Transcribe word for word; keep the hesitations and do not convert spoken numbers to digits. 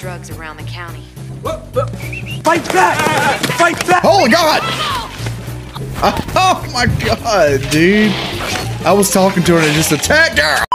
drugs around the county. Fight back! Fight back! Oh God! Oh my God, dude! I was talking to her and it just attacked her.